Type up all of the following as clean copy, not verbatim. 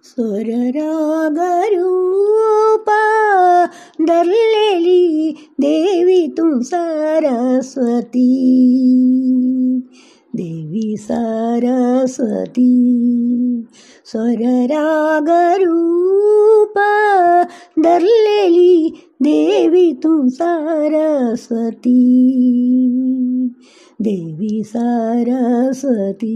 स्वर राग रूप धरलेली देवी तू सरस्वती, देवी सरस्वती। स्वर राग रूप धरलेली देवी तू सरस्वती, देवी सरस्वती।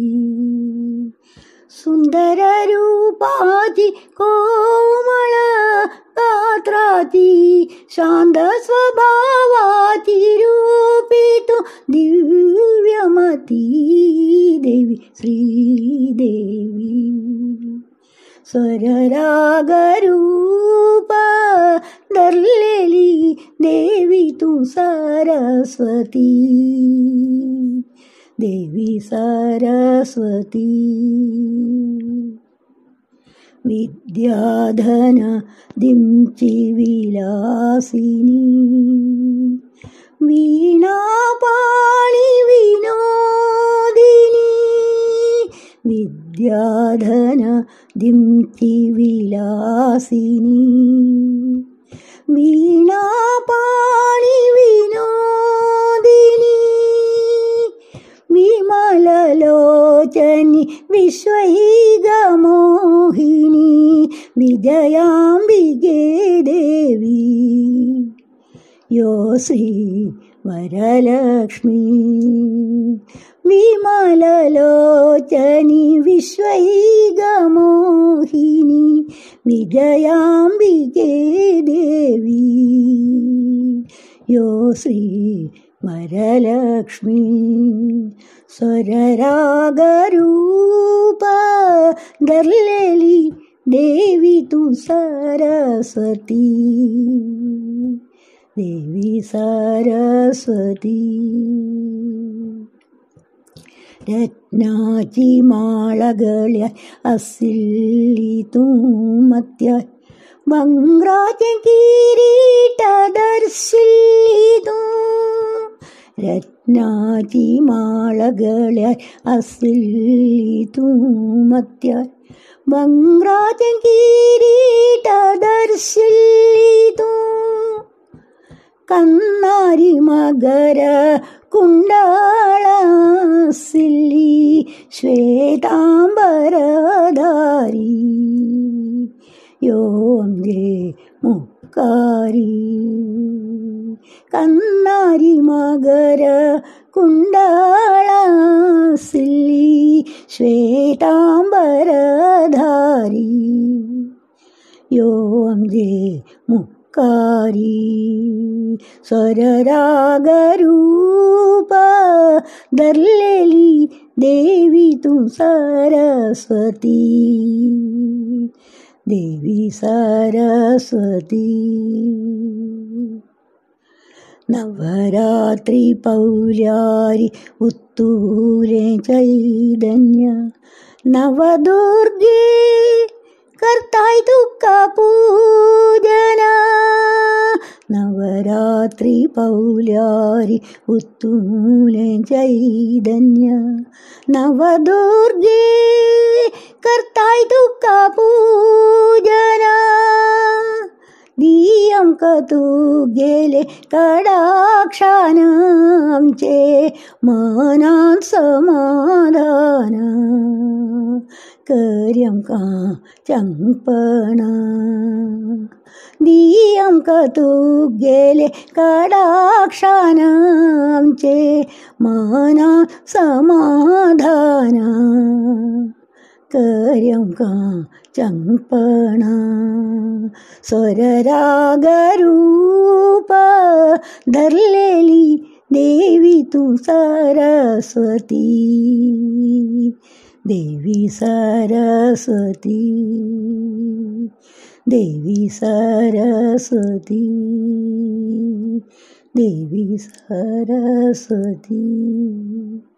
सुंदर रूपाची कोमळ गात्राची, शांत स्वभावाची रूपी तू दिव्यमती, देवी श्रीदेवी। स्वर राग रूप धरलेली देवी तू सरस्वती, देवी सरस्वती। विद्याधन दिंची विलासिनी, वीणा पाणी विनोदिनी। विद्याधन दिंची विलासिनी, वीणा पाणी विनोदिनी। विमललोचनी विश्वैग मोहिनी, विजयाम्बिके देवी यो श्री वरलक्ष्मी। विमललोचनी विश्वैग मोहिनी, विजयाम्बिके देवी यो श्री वरलक्ष्मी। स्वर राग रूप धरलेली देवी तू सरस्वती, देवी सरस्वती। रत्नाची माळ गळ्यात असली तू मत्यात, मंगराचे किरीट धरशिली तू। रत्नाची माळ गळ्यात असली तू मत्यात, मंगराचे किरीट धरशिली तू। कन्नारी मगर कुंडळासिली, श्वेतांबरधारी यो अंबे मुक्कारी। कन्नारी मगर कुंडळासिली, श्वेतांबरधारी यो अंबे मुक्कारी। स्वर राग रूप धरलेली देवी तू सरस्वती, देवी सरस्वती। नवरात्री पौल्यारी उत्तुले चैतन्य, नवदुर्गे करताय तुका पूजना। नवरात्री पौल्यारी उत्तुले चैतन्य, नवदुर्गे करताय तुका पूजना। दियं कतू गेले कडाक्षान आमचे मनात समाधान, कर्यं का चंपण। दियं कतू गेले कडाक्षान आमचे मनात समाधान, कर्यं का चंपण। स्वर राग रूप धरलेली देवी तू सरस्वती, देवी सरस्वती, देवी सरस्वती, देवी सरस्वती।